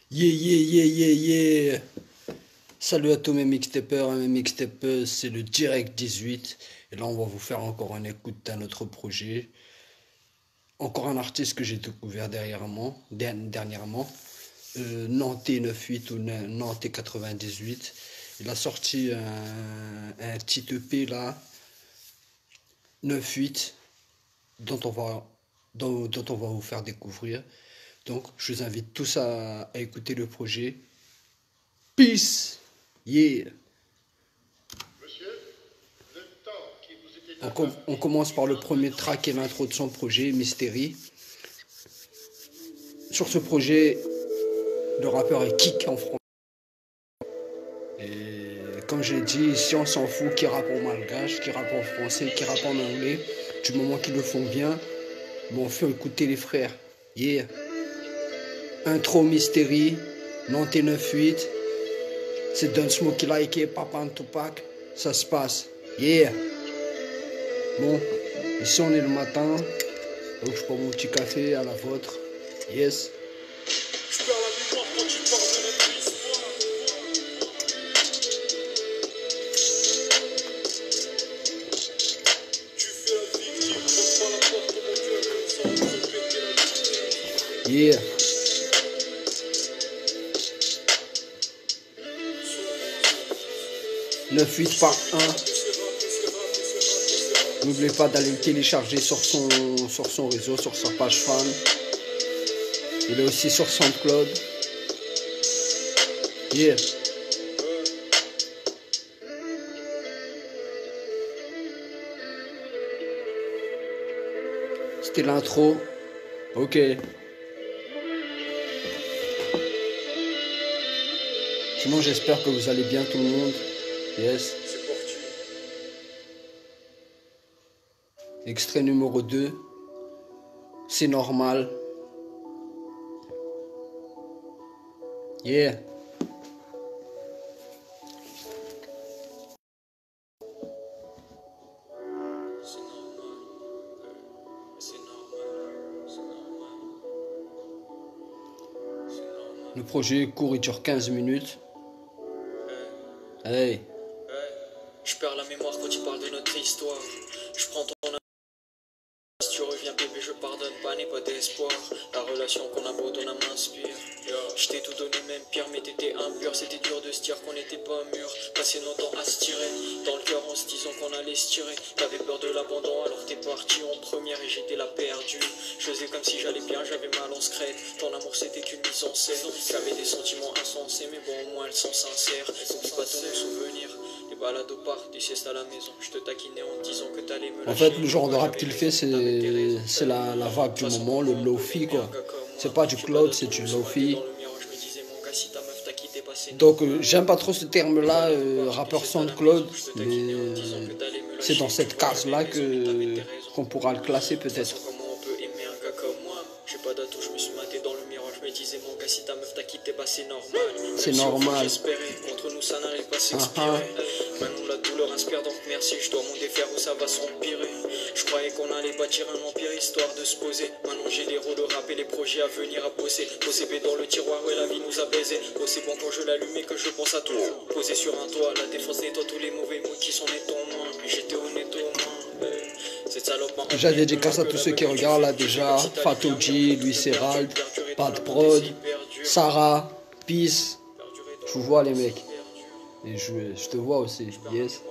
Yeah, yeah, yeah, yeah, yeah. Salut à tous mes mixtapeurs et mes mixtapeuses, c'est le Direct 18. Et là, on va vous faire encore une écoute d'un autre projet. Encore un artiste que j'ai découvert dernièrement. Nantais 98 ou Nantais 98. Il a sorti un petit EP là, 98, dont on va, dont on va vous faire découvrir. Donc, je vous invite tous à écouter le projet. Peace! Yeah! On commence par le premier track et l'intro de son projet, Mystery. Sur ce projet, le rappeur est Kick en France. Et comme j'ai dit, ici on s'en fout qui rappe en malgache, qui rappe en français, qui rappe en anglais. Du moment qu'ils le font bien, bon, on fait écouter les frères. Yeah! Intro Mystery, Nantais 98. C'est Don Smokey Like, Papa Tupac. Ça se passe. Yeah! Bon, ici on est le matin, donc je prends mon petit café à la vôtre. Yes. Je perds la mémoire quand tu parles de notre histoire. Tu fais la victime, passe pas la porte de mon cœur comme ça on peut péter la victime. Yeah. Neuf 8 par 1. N'oubliez pas d'aller le télécharger sur son réseau, sur sa page fan. Il est aussi sur SoundCloud. Yeah. C'était l'intro. Ok. Sinon, j'espère que vous allez bien tout le monde. Yes. Extrait numéro 2. C'est normal. Yeah. Le projet est court, il dure 15 minutes. Hey. Je perds la mémoire quand tu parles de notre histoire. Je prends ton si tu reviens bébé, je pardonne pas, n'aie pas d'espoir. La relation qu'on a beau ton âme m'inspire. Je t'ai tout donné, même pire, mais t'étais impur. C'était dur de se dire qu'on n'était pas mûr. Passer nos temps à se tirer dans le cœur en se disant qu'on allait se tirer. T'avais peur de l'abandon, alors t'es parti en première et j'étais la perdue. Je faisais comme si j'allais bien, j'avais mal en secrète. Ton amour c'était qu'une mise en scène. J'avais des sentiments insensés, mais bon, au moins elles sont sincères. Oublie pas tous nos souvenirs. Les balades au parc, des siestes à la maison. Je te taquinais en disant que t'allais me lâcher. En fait, le genre de rap qu'il fait, c'est la vague du moment, le lofi quoi. C'est pas du cloud, c'est du lofi. Donc j'aime pas trop ce terme-là, rappeur SoundCloud, mais c'est dans cette case-là qu'on pourra le classer peut-être. J'ai pas d'atout, je me suis maté dans le miroir, je me disais mon gars si ta meuf t'a quitté, bah c'est normal. C'est normal. J'espérais, contre nous ça n'arrive pas à s'expirer. Maintenant la douleur inspire donc merci, je dois mon défaire ou ça va s'empirer. Je croyais qu'on allait bâtir un empire histoire de se poser. Maintenant j'ai les rôles de rap et les projets à venir à bosser. Posé B dans le tiroir, ouais la vie nous a baisé. Oh c'est bon quand je l'allume et que je pense à tout. Posé sur un toit, la défense nettoie tous les mauvais mots qui sont nés en moi. Mais j'étais honnête au moins. Déjà dédicace à tous ceux qui regardent là déjà. Fatoji, Louis Serrald, Bad Prod, Sarah, Peace. Je vous vois les mecs. Et je te vois aussi. Yes.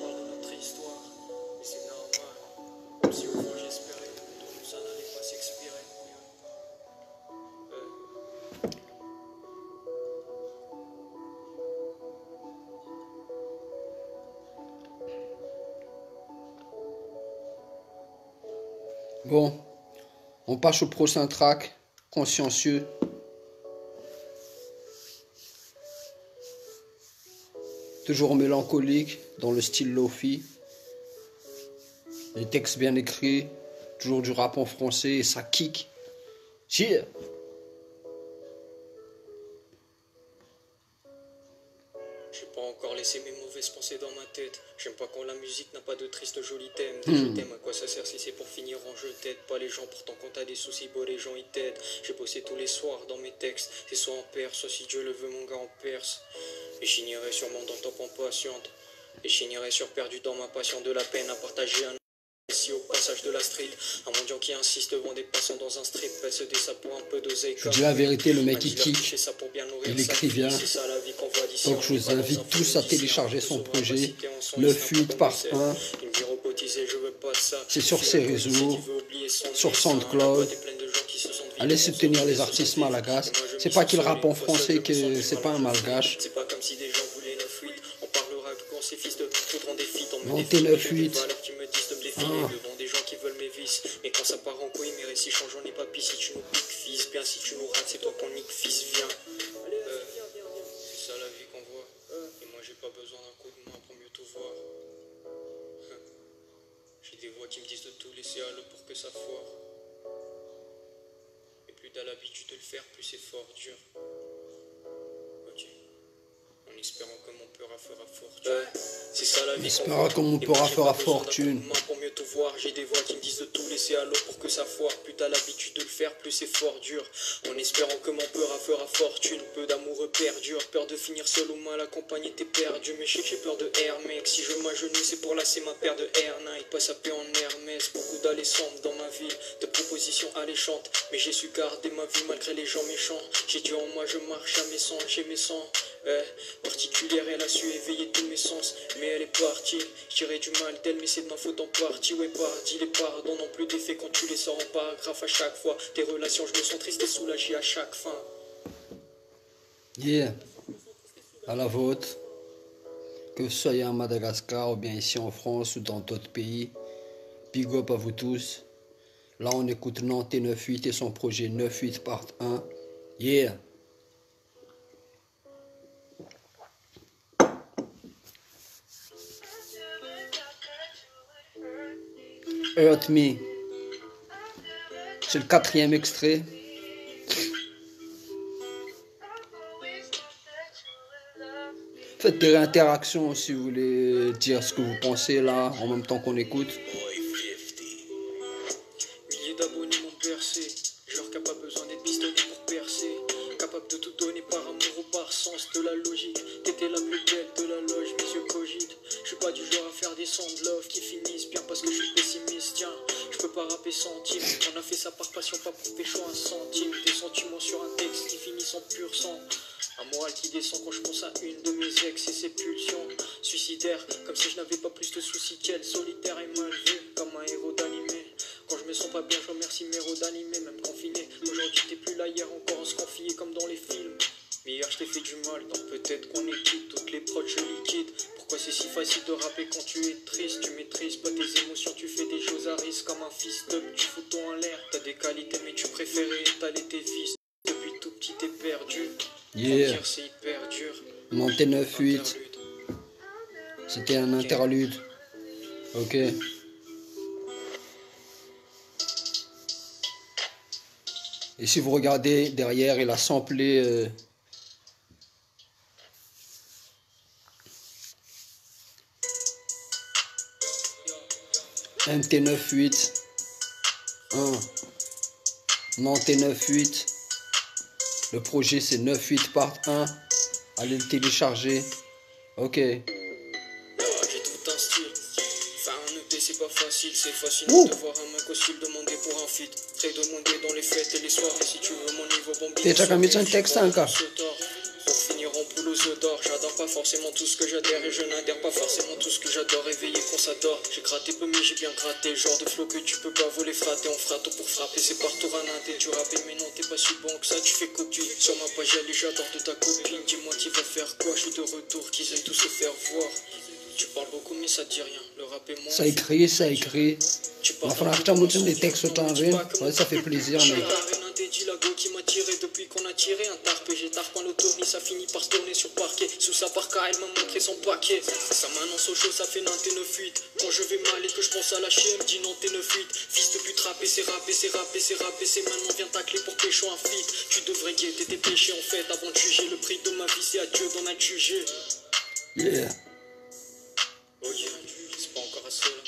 Bon, on passe au prochain track, Consciencieux. Toujours mélancolique, dans le style lofi. Les textes bien écrits, toujours du rap en français et ça kick. Cheer. J'ai pas encore laissé mes mauvaises pensées dans ma tête. J'aime pas quand la musique n'a pas de triste joli thème. Je t'aime, à quoi ça sert si c'est pour finir en je t'aide pas les gens, pourtant quand t'as des soucis, bon les gens ils t'aident. J'ai bossé tous les soirs dans mes textes, c'est soit en perse, soit si Dieu le veut mon gars en perse. Et je finirai sûrement dans top en patiente. Et je finirai sur perdu dans ma passion de la peine à partager un ici au passage de la street. Un mendiant qui insiste devant des passants dans un strip. Elle se déçoit pour un peu d'oseille. Je dis la vérité, le mec il kick, il écrit bien. Donc je vous invite tous à télécharger son projet 9-8 par 1. C'est sur ses réseaux, sur SoundCloud. Allez soutenir les artistes malgaches. C'est pas qu'il rappe en français que c'est pas un malgache. Non, T9-8. Devant des gens qui veulent mes vices. Mais quand ça part en couille, mes récits changent, on n'est pas pis. Si tu nous piques, fils, bien si tu nous rates, c'est toi qu'on nique, fils, viens. C'est ça la vie qu'on voit. Et moi j'ai pas besoin d'un coup de main pour mieux tout voir. J'ai des voix qui me disent de tout laisser à l'eau pour que ça foire. Et plus t'as l'habitude de le faire, plus c'est fort, dur. Ok. En espérant que mon peur fera fortune. C'est ça la vie. On espérera que mon peur fera fortune. Pour mieux tout voir, j'ai des voix qui me disent de tout laisser à l'eau pour que ça foire. Plus t'as l'habitude de le faire, plus c'est fort dur. En espérant que mon peur fera fortune. Peu d'amour perdure, peur de finir seul ou mal accompagné, t'es perdu. Mais je sais que j'ai peur de Air mec. Si je m'agenouille, c'est pour lasser ma paire de Air Nike. Pas sapé en Hermès, beaucoup d'alléchantes dans ma ville. De propositions alléchantes, mais j'ai su garder ma vie malgré les gens méchants. J'ai Dieu en moi, je marche jamais sans, j'ai mes sangs. Particulière, elle a su éveiller tous mes sens. Mais elle est partie, je dirais du mal d'elle, mais c'est de ma faute en partie. Ouais, pardi, les pardons n'ont plus d'effet quand tu les sors en paragraphe à chaque fois. Tes relations, je me sens triste et soulagé à chaque fin. Yeah, à la vôtre. Que vous soyez à Madagascar ou bien ici en France ou dans d'autres pays. Big up à vous tous. Là, on écoute Nantes 9-8 et son projet 9-8 part 1. Yeah. Hurt Me. C'est le 4e extrait. Faites des réinteractions si vous voulez dire ce que vous pensez là en même temps qu'on écoute. Milliers d'abonnés m'ont percé, genre qui a pas besoin d'être pistonné pour percer. Capable de tout donner par amour ou par sens de la logique. T'étais la plus belle de la loge, mes yeux cogitent. Je suis pas du genre à faire des sons de love qui finissent bien parce que je suis pessimiste. Tiens, je peux pas rapper centime. On a fait ça par passion, pas pour pécho un centime. Des sentiments sur un texte qui finissent en pur sang. Un moral qui descend quand je pense à une de mes ex et ses pulsions suicidaires. Comme si je n'avais pas plus de soucis qu'elle. Solitaire et mal vu, comme un héros d'animé. Quand je me sens pas bien, je remercie mes héros d'animé. Même confiné, aujourd'hui t'es plus là, hier encore on se confiait comme dans les films. Mais hier je t'ai fait du mal, donc peut-être qu'on est quitte. Toutes les prods je liquide. Pourquoi c'est si facile de rapper quand tu es triste? Tu maîtrises pas tes émotions, tu fais des choses à risque. Comme un fils up, tu fous tout en l'air. T'as des qualités mais tu préférais étaler tes vices. Depuis tout petit t'es perdu. Yeah. C'est hyper dur. Nantes 9-8. C'était un interlude. Ok. Et si vous regardez derrière, il a samplé MT 9-8 1 Nantes 9-8. Le projet c'est 9-8 part 1. Allez le télécharger. Ok. J'ai tout un style. Faire un EP c'est pas facile. C'est fascinant de voir un mec hostile demander pour un feat. Très demandé dans les fêtes et les soirées. Si tu veux mon niveau bon T'es déjà mis un texte encore. Pour finir en poule aux œufs d'or. J'adore pas forcément tout ce que j'adhère. Et je n'adhère pas forcément tout ce que j'adore. Éveillé qu'on s'adore. J'ai gratté peu mais j'ai bien gratté. Genre de flow que tu peux pas voler frater. On fera tout pour frapper. C'est partout ranaté. Tu rappes mais non t'es pas si bon que ça. Tu fais copie. Sur ma page allez j'adore de ta copine. Dis-moi tu vas faire quoi. Je suis de retour. Qu'ils aillent tous se faire voir. Tu parles beaucoup mais ça te dit rien. Le rap est moins. Ça écrit, ça écrit. Il va falloir que tu montes des textes autant ouais, ça fait plaisir mais. Qui m'a tiré depuis qu'on a tiré un tarpe. J'ai tarpe en tourné, ça finit par se tourner sur parquet. Sous sa parka, elle m'a montré son paquet. Ça m'annonce au chaud, ça fait Nantes 9-8. Quand je vais mal et que je pense à lâcher, elle me dit Nantes 9-8. Fils de pute rappé, c'est rappé, c'est rappé, c'est rappé. C'est maintenant viens tacler pour pécho un feat. Tu devrais guetter tes péchés en fait avant de juger. Le prix de ma vie, c'est à Dieu d'en adjuger. Yeah. Ok, c'est pas encore assez là.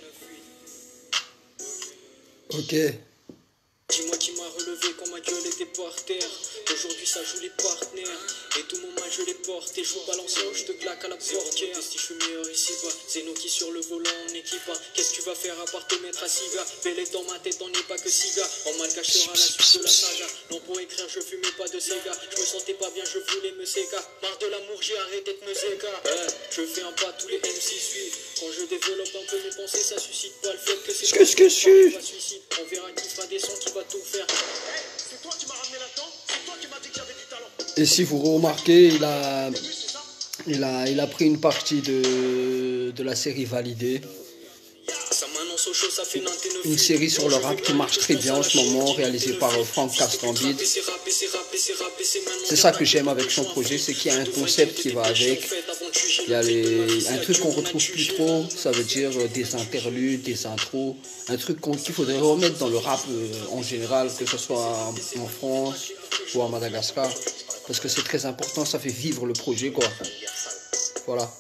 Ok. Dis-moi qui m'a relevé quand ma gueule était par terre. Aujourd'hui ça joue les partenaires. Et tout mon mal je les porte. Et je vous balance là où je te claque à la portière. Si je suis meilleur ici bas. Zeno qui sur le volant en équipe. Qu'est-ce que tu vas faire à part te mettre à Siga? Belle dans ma tête on n'est pas que Siga. En mal cachera la suite de la saga. Non pour écrire je fumais pas de Sega. Je me sentais pas bien je voulais me séca. Marre de l'amour j'ai arrêté de me séca. Je fais un pas tous les MC suivent. Quand je développe un peu mes pensées ça suscite pas le fait que c'est Qu'est-ce que je suis? suicide. On verra qui fera des sons qui va tout faire. C'est toi qui m'as ramené là-dedans, c'est toi qui m'as dit que j'avais du talent. Et si vous remarquez, il a pris une partie de la série Validé. Ça m'annonce au chaud, ça fait Une série sur le rap qui marche très bien en ce moment, réalisée par Frank Castambide. C'est ça que j'aime avec son projet, c'est qu'il y a un concept qui va avec. Il y a un truc qu'on retrouve plus trop, ça veut dire des interludes, des intros. Un truc qu'il faudrait remettre dans le rap en général, que ce soit en France ou à Madagascar. Parce que c'est très important, ça fait vivre le projet quoi. Voilà.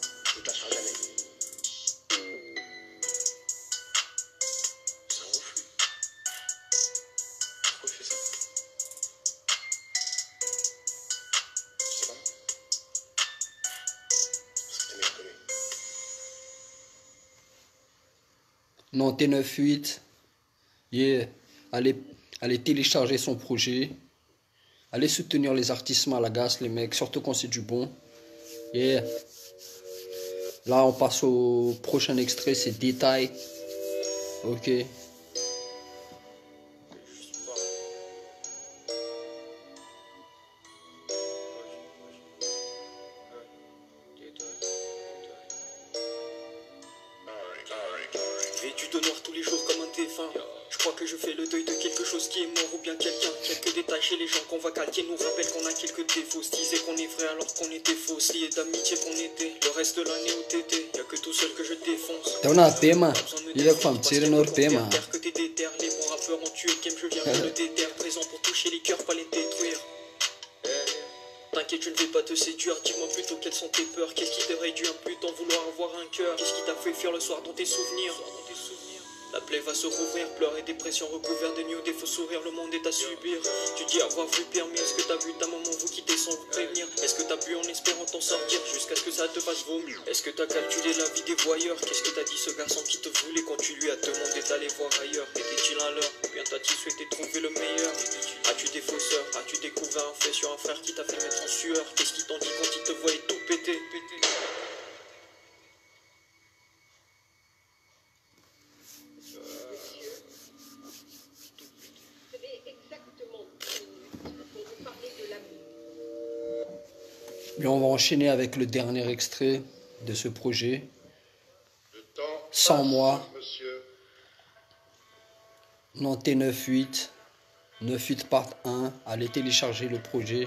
Non, T98, yeah. Allez télécharger son projet. Allez soutenir les artistes malagasy, les mecs, surtout quand c'est du bon. Yeah. Là, on passe au prochain extrait, c'est Détail. Ok. Vêtu de noir tous les jours comme un défunt. Je crois que je fais le deuil de quelque chose qui est mort ou bien quelqu'un. Quelques détails chez les gens qu'on va calquer nous rappellent qu'on a quelques défauts. Se disait qu'on est vrai alors qu'on était faux. Liés d'amitié qu'on était. Le reste de l'année où t'étais. Y'a que tout seul que je défonce. T'es un tema. Il est comme tirer notre tema. Que t'es déter. Les bons rappeurs ont tué Kem, je viens le déter. Présent pour toucher les cœurs, pas les détruire. T'inquiète, je ne vais pas te séduire. Dis-moi plutôt quelles sont tes peurs. Qu'est-ce qui te réduit un plus d'en vouloir avoir un cœur? Qu'est-ce qui t'a fait fuir le soir dans tes souvenirs? La plaie va se rouvrir, pleurs et dépression recouverts de nuits, des faux sourires, le monde est à subir. Tu dis avoir vu permis, est-ce que t'as vu ta maman vous quitter sans vous prévenir? Est-ce que t'as bu en espérant t'en sortir jusqu'à ce que ça te fasse vomir? Est-ce que t'as calculé la vie des voyeurs? Qu'est-ce que t'as dit ce garçon qui te voulait quand tu lui as demandé d'aller voir ailleurs? Était-il un leurre? Ou bien t'as-tu souhaité trouver le meilleur? As-tu des faussaires? As-tu découvert un fait sur un frère qui t'a fait mettre en sueur? Qu'est-ce qui t'en dit quand il te voyait tout péter? Et on va enchaîner avec le dernier extrait de ce projet. 100 mois. Non, T98. 98 part 1. Allez télécharger le projet.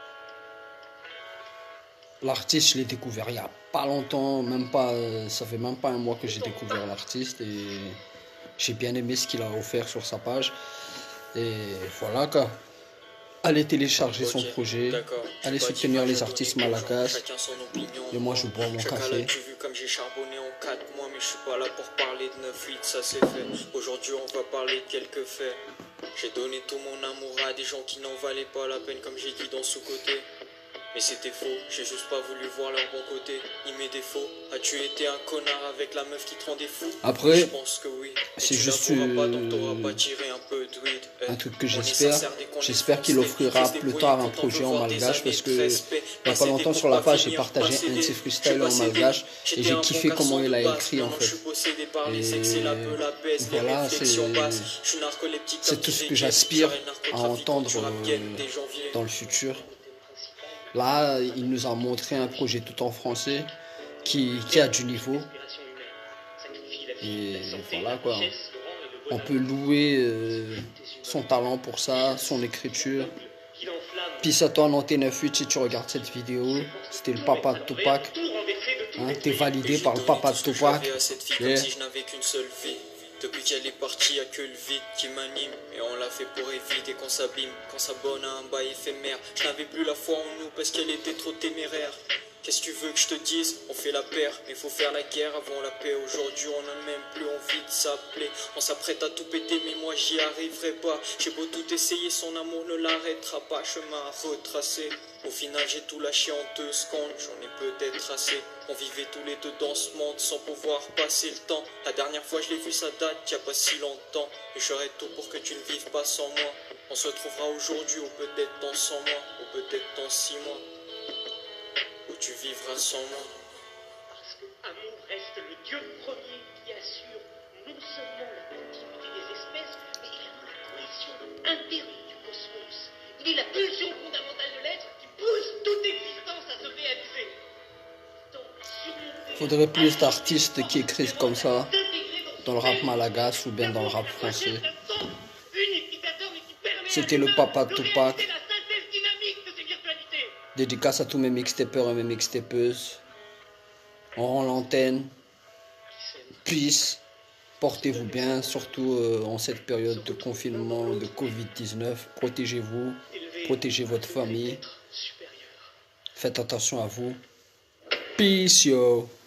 L'artiste, je l'ai découvert il n'y a pas longtemps. Ça fait même pas un mois que j'ai découvert l'artiste. Et j'ai bien aimé ce qu'il a offert sur sa page. Et voilà quoi. Allez télécharger son projet, allez soutenir les artistes malagasy. Et moi je bois mon café. Tu vu comme j'ai charbonné en 4 mois, mais je suis pas là pour parler de 9-8, ça c'est fait. Aujourd'hui on va parler de quelques faits. J'ai donné tout mon amour à des gens qui n'en valaient pas la peine, comme j'ai dit dans sous-côté. Mais c'était faux, j'ai juste pas voulu voir leur bon côté, ni mes défauts. As-tu été un connard avec la meuf qui te rendait fou? Après, je pense que oui. c'est juste un truc que j'espère. J'espère qu'il offrira plus tard un projet en malgache, parce que il n'y a pas longtemps sur la page j'ai partagé un de ses freestyles en malgache et j'ai kiffé comment il a écrit en fait. Et voilà, c'est tout ce que j'aspire à entendre dans le futur. Là, il nous a montré un projet tout en français qui a du niveau. Et voilà quoi. On peut louer son talent pour ça, son écriture. Peace à toi, non T98 si tu regardes cette vidéo. C'était le papa de Tupac. Hein, t'es validé par le papa de Tupac. Yeah. Depuis qu'elle est partie, y'a que le vide qui m'anime. Et on l'a fait pour éviter qu'on s'abîme, qu'on s'abonne à un bail éphémère. Je n'avais plus la foi en nous parce qu'elle était trop téméraire. Qu'est-ce que tu veux que je te dise? On fait la paire, mais faut faire la guerre avant la paix. Aujourd'hui on n'a même plus envie de s'appeler. On s'apprête à tout péter, mais moi j'y arriverai pas. J'ai beau tout essayer, son amour ne l'arrêtera pas. Chemin à retracer. Au final j'ai tout lâché en 2 secondes, j'en ai peut-être assez. On vivait tous les deux dans ce monde sans pouvoir passer le temps. La dernière fois je l'ai vu, ça date, y a pas si longtemps. Et j'aurais tout pour que tu ne vives pas sans moi. On se retrouvera aujourd'hui ou peut-être dans 100 mois, ou peut-être dans 6 mois. Où tu vivras sans moi. Parce que amour reste le Dieu premier qui assure non seulement la continuité des espèces, mais également la cohésion intérieure du cosmos. Il est la pulsion fondamentale de l'être qui pousse toute existence à se réaliser. Donc, surmonter... Faudrait plus d'artistes qui écrivent comme ça, dans le rap malagasy ou bien dans le rap français. C'était le papa de Tupac. Dédicace à tous mes mixtapeurs et mes mixtapeuses. On rend l'antenne. Peace. Portez-vous bien, surtout en cette période de confinement de Covid-19. Protégez-vous. Protégez votre famille. Faites attention à vous. Peace, yo.